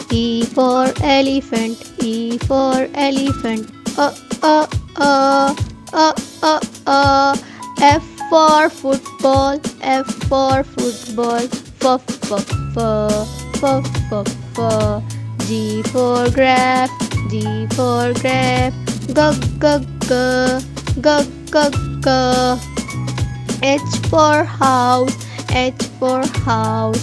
E for elephant, E for elephant. Uh, uh, uh, F for football, F for football. F. G for giraffe, G for giraffe. G. H for house, H for house.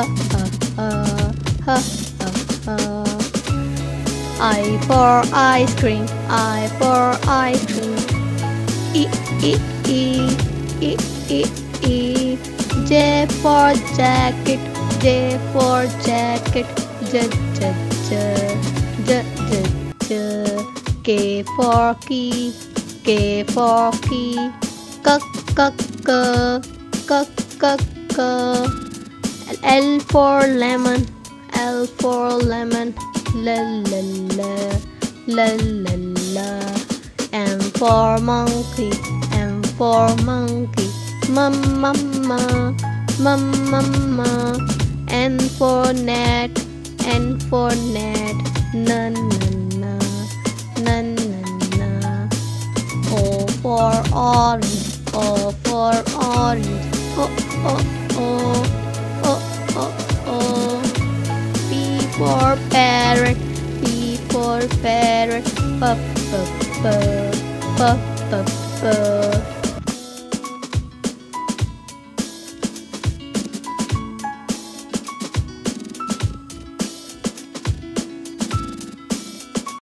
H. I for ice cream, I for ice cream. E, E, E, E, E, E. J for jacket, J for jacket. J, J, J, J, J, J. K for key, K for key. K, K, K, K, K, K. L for lemon, L for lemon. La la la, la la la. M for monkey, M for monkey. Mama, mama. N for net, N for net. Na na na, na na na. O for orange, O for orange. O, O, O, O, O. P for parrot, P for parrot. P, P, P, P, P, P.